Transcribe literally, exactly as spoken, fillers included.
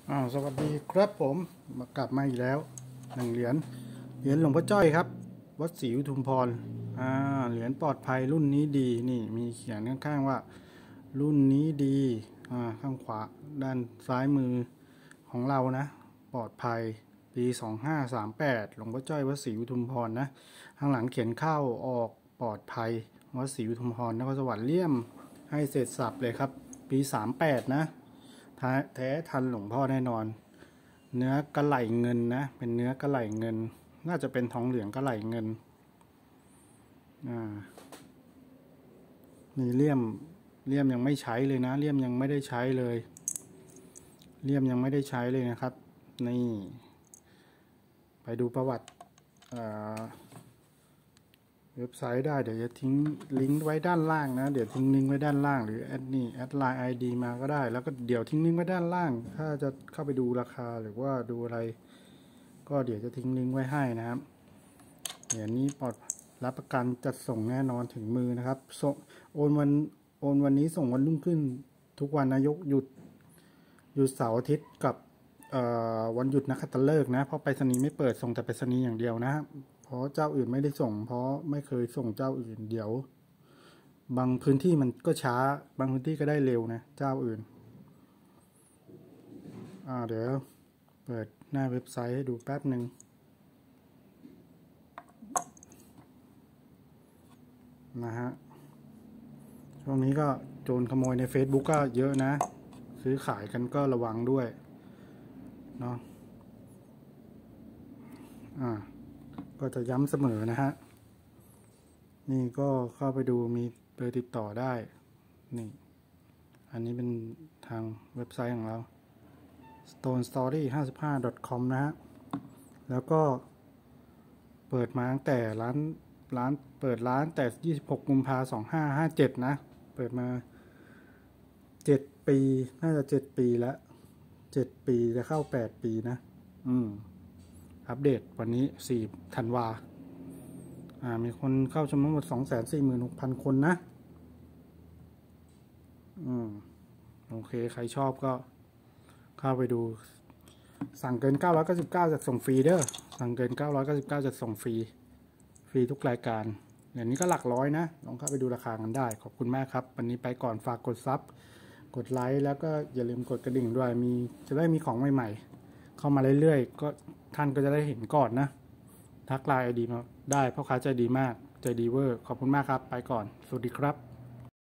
อ้าวสวัสดีครับผมมากลับมาอีกแล้วหนึ่งเหรียญเหรียญหลวงพ่อจ้อยครับวัดศรีอุทุมพรอ่าเหรียญปลอดภัยรุ่นนี้ดีนี่มีเขียนข้างๆว่ารุ่นนี้ดีอ่าข้างขวาด้านซ้ายมือของเรานะปลอดภัยปีสองห้าสามแปดหลวงพ่อจ้อยวัดศรีอุทุมพรนะข้างหลังเขียนเข้าออกปลอดภัยวัดศรีอุทุมพรนครสวรรค์เลี่ยมให้เสร็จสับเลยครับปีสามแปดนะแท้ทันหลวงพ่อแน่นอนเนื้อกระไหลเงินนะเป็นเนื้อกระไหลเงินน่าจะเป็นทองเหลืองกระไหลเงินอ่ามีเลี่ยมเลี่ยมยังไม่ใช้เลยนะเลี่ยมยังไม่ได้ใช้เลยเลี่ยมยังไม่ได้ใช้เลยนะครับนี่ไปดูประวัติเว็บไซต์ได้เดี๋ยวจะทิ้งลิงก์ไว้ด้านล่างนะเดี๋ยวทิ้งลิงก์ไว้ด้านล่างหรือแอดนี่แอดไลน์ ไอ ดี มาก็ได้แล้วก็เดี๋ยวทิ้งลิงก์ไว้ด้านล่างถ้าจะเข้าไปดูราคาหรือว่าดูอะไรก็เดี๋ยวจะทิ้งลิงก์ไว้ให้นะครับเหรียญนี้ปลอดรับประกันจัดส่งแน่นอนถึงมือนะครับส่งโอนวันโอนวันนี้ส่งวันรุ่งขึ้นทุกวันนายกหยุดหยุดเสาร์อาทิตย์กับวันหยุดนักขัตฤกษ์นะเพราะไปรษณีย์ไม่เปิดส่งแต่ไปรษณีย์อย่างเดียวนะเพราะเจ้าอื่นไม่ได้ส่งเพราะไม่เคยส่งเจ้าอื่นเดี๋ยวบางพื้นที่มันก็ช้าบางพื้นที่ก็ได้เร็วนะเจ้าอื่นอ่าเดี๋ยวเปิดหน้าเว็บไซต์ให้ดูแป๊บหนึ่งนะฮะช่วงนี้ก็โจรขโมยใน Facebook ก็เยอะนะซื้อขายกันก็ระวังด้วยเนาะอ่าก็จะย้ำเสมอนะฮะนี่ก็เข้าไปดูมีเบอร์ติดต่อได้นี่อันนี้เป็นทางเว็บไซต์ของเรา สโตนสตอรี่ห้าสิบห้า ดอท คอม นะฮะแล้วก็เปิดมาตั้งแต่ร้านร้านเปิดร้านแต่ยี่สิบหกกุมภาพันธ์สองห้าห้าเจ็ดนะเปิดมาเจ็ดปีน่าจะเจ็ดปีแล้วเจ็ดปีจะเข้าแปดปีนะอืมอัปเดตวันนี้สี่ธันวาอ่ามีคนเข้าชมทั้งหมด สองแสนสี่หมื่นหกพัน คนนะอืมโอเคใครชอบก็เข้าไปดูสั่งเกินเก้าร้อยเก้าสิบเก้าจัดส่งฟรีเด้อสั่งเกินเก้าร้อยเก้าสิบเก้าจัดส่งฟรีฟรีทุกรายการอย่างนี้ก็หลักร้อยนะลองเข้าไปดูราคากันได้ขอบคุณมากครับวันนี้ไปก่อนฝากกดซับกดไลค์แล้วก็อย่าลืมกดกระดิ่งด้วยมีจะได้มีของใหม่ๆเข้ามาเรื่อยๆก็ท่านก็จะได้เห็นก่อนนะทักไลน์ไอดีมาได้พ่อค้าใจดีมากใจดีเวอร์ขอบคุณมากครับไปก่อนสวัสดีครับ